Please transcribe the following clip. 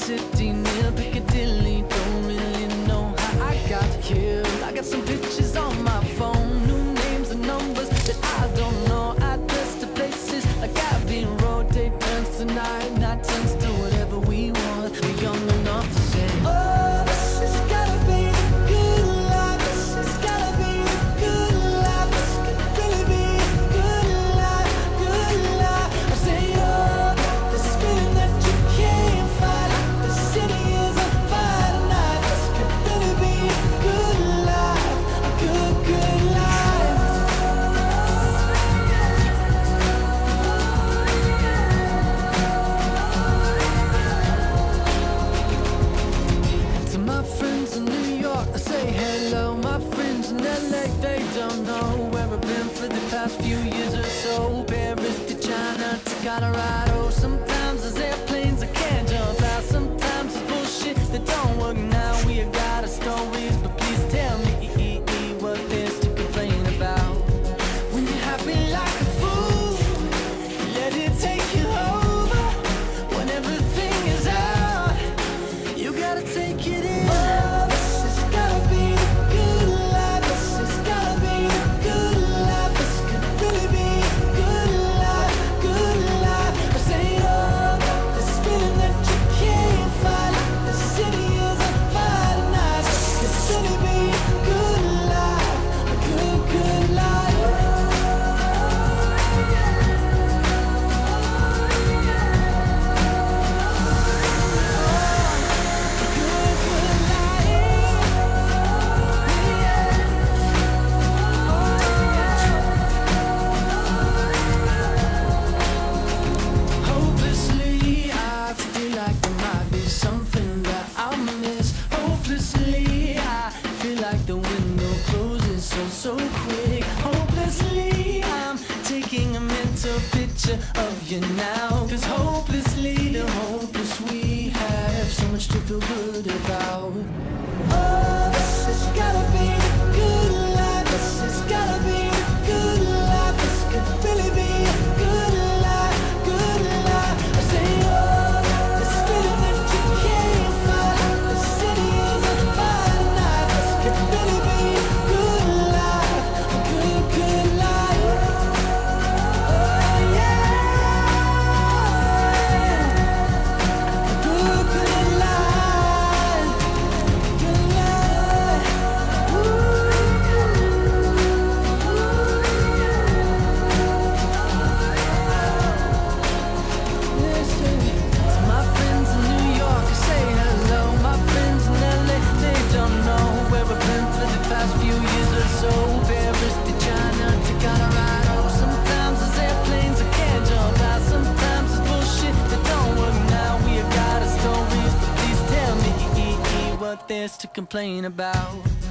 city near Piccadilly. Don't really know how I got here. I got some pictures on my phone, new names and numbers that I don't know. Address to places like Abbey Road. Day turns to night, night turns to whatever we want. We're young enough to say, oh, this has gotta be the good life. This has gotta be the good life. This could really be a good life, good life. I say, oh, this feeling that you can't fight. The city is on fire tonight. This could really be a good life, a good, good life. To my friends in New York, I say hello. My friends in LA, they don't know where I've been for the past few years or so. Paris to China to Colorado. Sometimes there's airplanes I can't jump out. Sometimes it's bullshit that don't work now. We have got our stories, but please tell me what there's to complain about. When you're happy like a fool, let it take you over. When everything is out, you gotta take it in. Oh, this has gotta be the good life. This has gotta be the good life. This could really be a good life, good life. I say, oh, this feeling that you can't fight. The city is on fire tonight. This could really be a good life, a good, good life. Hopelessly, I feel like there might be something that I'll miss. Hopelessly, I feel like the window closes so quick. Hopelessly, I'm taking a mental picture of you now. 'Cause hopelessly, the hopeless we have so much to feel good about. Oh, this has gotta be the good life. This has gotta be the good life. This could really be a good life, good life. I say, oh, this feeling that you can't fight. The city is on fire tonight. This could really be a good life, a good, good life. Oh, yeah, a good, good life, good life. Listen to my friends in New York, I say hello. My friends in LA, they don't know where I've been for the past few years or so. Paris to China to Colorado. Sometimes there's airplanes I can't jump out. Sometimes it's bullshit that don't work now. We have got our stories, but please tell me what there's to complain about.